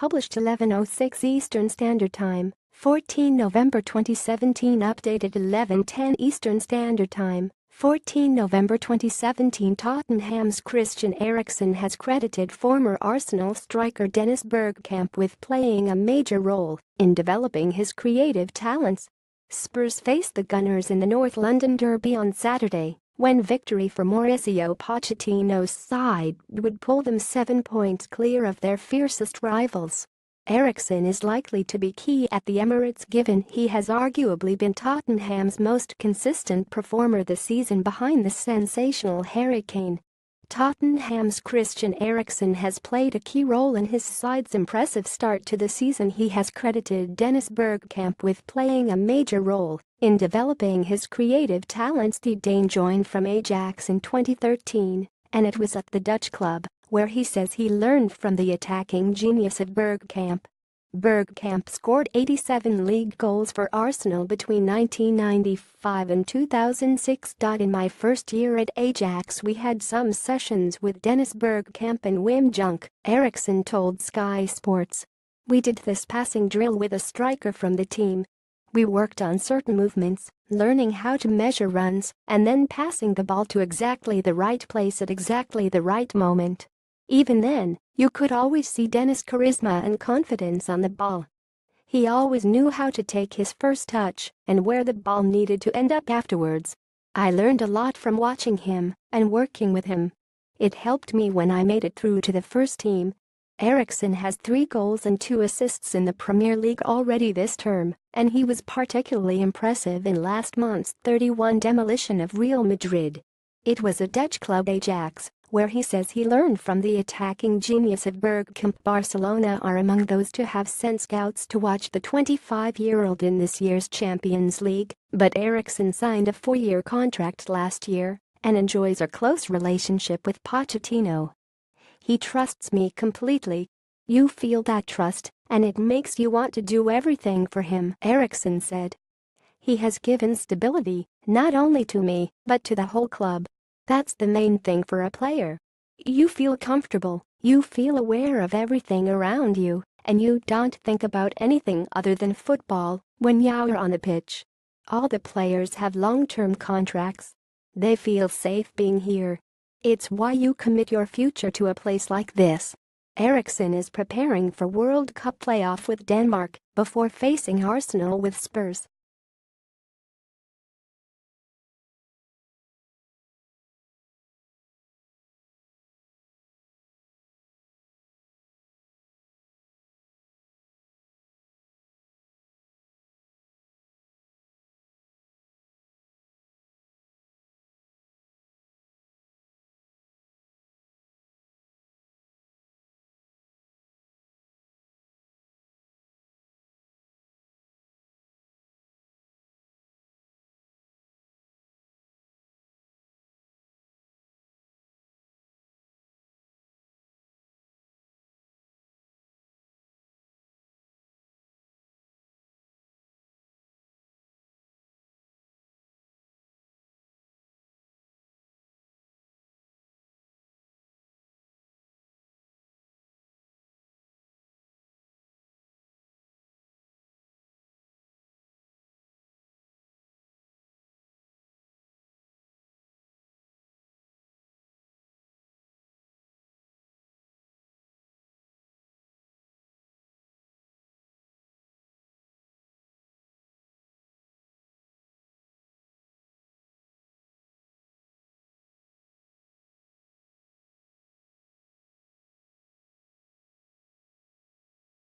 published 11:06 Eastern Standard Time, 14 November 2017. Updated 11:10 Eastern Standard Time, 14 November 2017. Tottenham's Christian Eriksen has credited former Arsenal striker Dennis Bergkamp with playing a major role in developing his creative talents. Spurs faced the Gunners in the North London derby on Saturday, when victory for Mauricio Pochettinos' side would pull them 7 points clear of their fiercest rivals. Eriksen is likely to be key at the Emirates given he has arguably been Tottenham's most consistent performer this season behind the sensational Harry Kane. Tottenham's Christian Eriksen has played a key role in his side's impressive start to the season. He has credited Dennis Bergkamp with playing a major role in developing his creative talents. The Dane joined from Ajax in 2013, and it was at the Dutch club where he says he learned from the attacking genius of Bergkamp. Bergkamp scored 87 league goals for Arsenal between 1995 and 2006. In my first year at Ajax we had some sessions with Dennis Bergkamp and Jonk, Eriksen told Sky Sports. We did this passing drill with a striker from the team. We worked on certain movements, learning how to measure runs, and then passing the ball to exactly the right place at exactly the right moment. Even then, you could always see Dennis' charisma and confidence on the ball. He always knew how to take his first touch and where the ball needed to end up afterwards. I learned a lot from watching him and working with him. It helped me when I made it through to the first team. Eriksen has 3 goals and 2 assists in the Premier League already this term, and he was particularly impressive in last month's 3-1 demolition of Real Madrid. It was a Dutch club Ajax, where he says he learned from the attacking genius of Bergkamp. Barcelona are among those to have sent scouts to watch the 25-year-old in this year's Champions League, but Eriksen signed a 4-year contract last year and enjoys a close relationship with Pochettino. He trusts me completely. You feel that trust, and it makes you want to do everything for him, Eriksen said. He has given stability, not only to me, but to the whole club. That's the main thing for a player. You feel comfortable, you feel aware of everything around you, and you don't think about anything other than football when you're on the pitch. All the players have long-term contracts. They feel safe being here. It's why you commit your future to a place like this. Eriksen is preparing for World Cup playoff with Denmark before facing Arsenal with Spurs.